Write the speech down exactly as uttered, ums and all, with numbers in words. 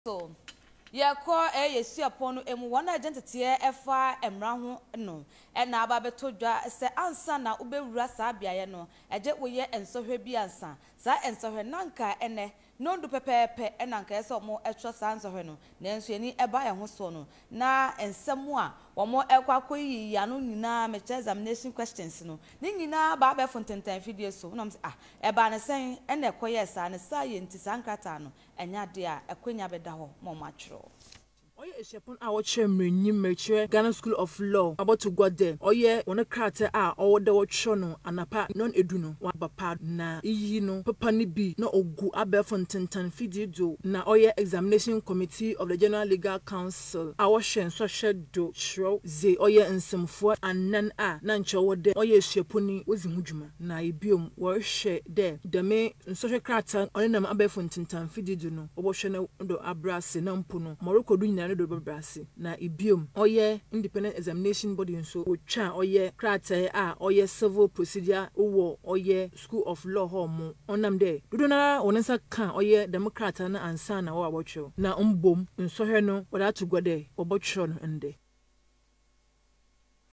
So, ya ko e yesu aponu emu one identity e efa emra ho no e na aba beto dwa se ansa na ubewura sa biaye no eje woye ensohwe bi ansa sa ensohwe nanka ene nondu pepepe e nanka ese omo etro sa ansohwe no nanso eni eba ye ho so no na ensemu a omo ekwa koyi ya no nyina me examination questions no ni nyina ba be fontentan video so no ah eba ne sen ene ekoye sa ne sa ye nti sankrata no enya de a ekonya beda ho mo matro Oye Eshepon a watche mrenyi mreche Ghana School of Law about to go there. Oye one krate a owo de watcho no anapa non edu no wa bapa na iyi no papa ni bi na ogu abe fontentan fidi do na oye examination committee of the General Legal Council a watche so do shro ze oye nsemfo anan a na nche wo de oye Esheponi ozi hudwuma na ibiom wo hwe de de me nso hwe krate onenam abe fontentan fidi do no obo hwe na do abrase na mpo no moroko du nyina do brasi na ibiom oye independent examination body nso otwa oye krate a oye civil procedure wo oye School of Law homo onam de dodo na wonensa kan oye democrat na ansa na wo abotwo na mbom nso hwe no wada to gode obotwo no ende